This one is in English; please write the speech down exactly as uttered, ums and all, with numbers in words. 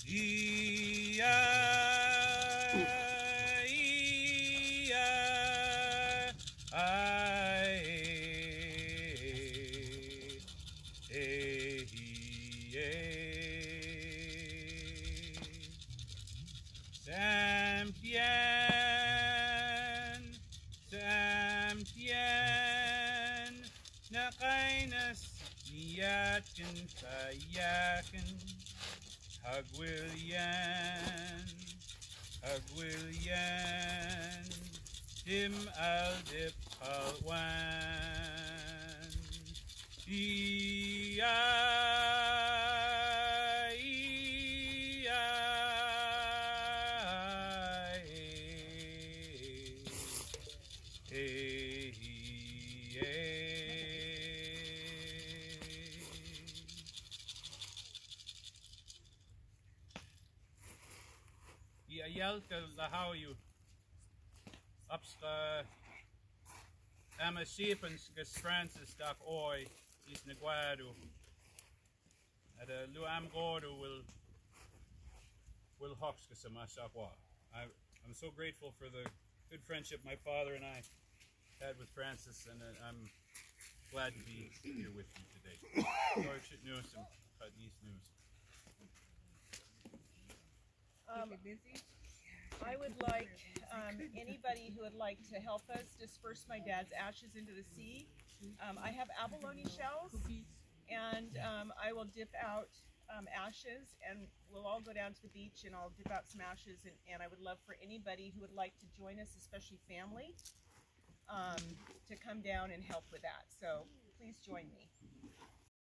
Sampian, sampian, nakainas niyakin payakin, hagwilyan, hagwilyan, dim al dip palwan, iya. Yelka lahayu upsta amasipens gas Francis dak oi is neguadu at a luam gordo will will hawks kasamasakwa. I I'm so grateful for the good friendship my father and I had with Francis, and I'm glad to be here with you today. news and news. Um, I would like um, anybody who would like to help us disperse my dad's ashes into the sea. Um, I have abalone shells, and um, I will dip out um, ashes, and we'll all go down to the beach, and I'll dip out some ashes, and, and I would love for anybody who would like to join us, especially family, um, to come down and help with that. So please join me.